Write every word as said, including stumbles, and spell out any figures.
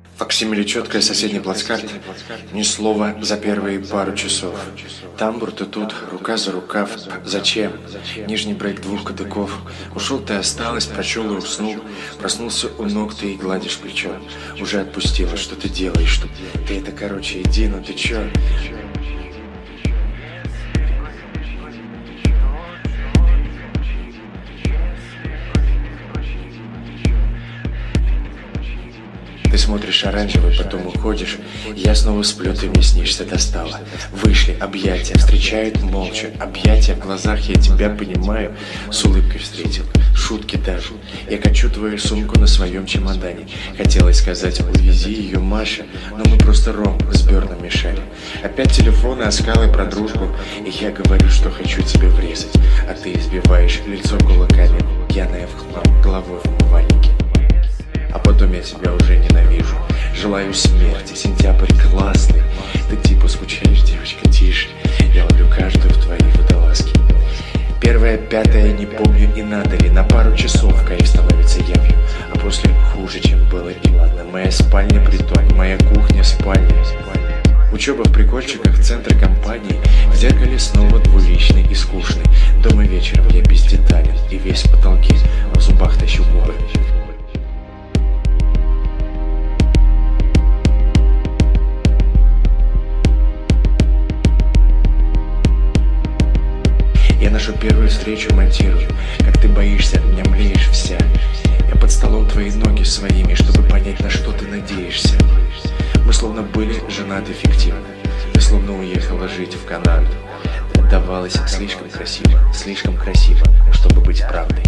Факсимиле четкая, соседний плацкарт. Ни слова за первые пару часов. Тамбур ты тут, рука за рукав. Зачем? Нижний брейк двух кадыков. Ушел ты, осталось, прочел и уснул. Проснулся у ног, ты и гладишь плечо. Уже отпустила, что ты делаешь, что ты это, короче, иди, ну ты чё? Ты смотришь оранжевый, потом уходишь. Я снова сплю, ты мне снишься, достала. Вышли, объятия, встречают молча. Объятия в глазах, я тебя понимаю. С улыбкой встретил, шутки даже. Я качу твою сумку на своем чемодане. Хотелось сказать, увези ее, Маша, но мы просто ром с Берном мешали. Опять телефоны, оскалы про дружбу. И я говорю, что хочу тебе врезать. А ты избиваешь лицо кулаками, пьяная в хлам, головой в умывальнике. А потом я тебя уже ненавижу. Желаю смерти, сентябрь классный. Ты типа скучаешь, девочка, тише. Я ловлю каждую в твои водолазки. Первое, пятое, не помню и надо ли. На пару часов кайф становится явью. А после хуже, чем было, и ладно. Моя спальня притон, моя кухня спальня. Учеба в прикольчиках в центре компании. В зеркале снова двуличный и скучный. Дома вечером я без деталей. И весь в потолке, в зубах тащу губы. Я нашу первую встречу монтирую. Как ты боишься, меня млеешь вся. Я под столом твои ноги своими, чтобы понять, на что ты надеешься. Мы словно были женаты фиктивно. Ты словно уехала жить в Канаду. Давалось слишком красиво, слишком красиво, чтобы быть правдой.